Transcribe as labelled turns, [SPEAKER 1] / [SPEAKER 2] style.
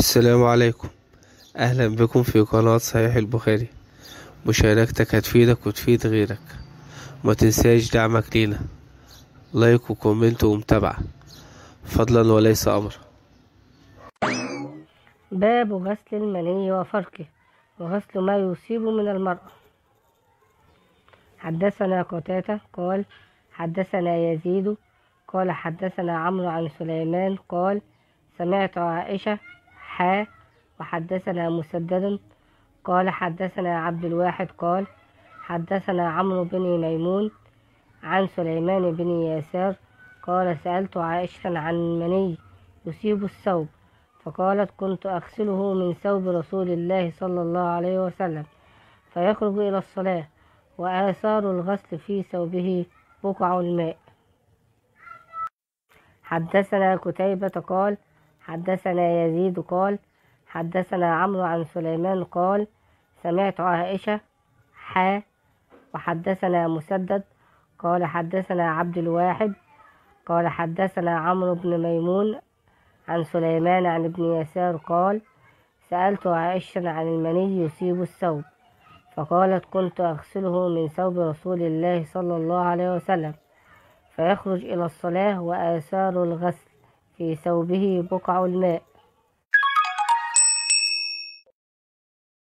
[SPEAKER 1] السلام عليكم. أهلا بكم في قناة صحيح البخاري. مشاركتك هتفيدك وتفيد غيرك، وما تنساش دعمك لينا، لايك وكومنت ومتابعة، فضلا وليس أمر.
[SPEAKER 2] باب غسل المني وفركه وغسل ما يصيب من المرأة. حدثنا قتادة قال حدثنا يزيد قال حدثنا عمرو عن سليمان قال سمعت عائشة وحدثنا مسدد قال حدثنا عبد الواحد قال حدثنا عمرو بن ميمون عن سليمان بن يسار قال سألت عائشة عن مني يصيب الثوب، فقالت كنت أغسله من ثوب رسول الله صلى الله عليه وسلم فيخرج إلى الصلاة، وآثار الغسل في ثوبه بقع الماء. حدثنا قتيبة قال حدثنا يزيد قال حدثنا عمرو عن سليمان قال سمعت عائشة وحدثنا مسدد قال حدثنا عبد الواحد قال حدثنا عمرو بن ميمون عن سليمان عن ابن يسار قال سألت عائشة عن المني يصيب الثوب، فقالت كنت أغسله من ثوب رسول الله صلى الله عليه وسلم فيخرج إلى الصلاة، وآثار الغسل في ثوبه بقع الماء.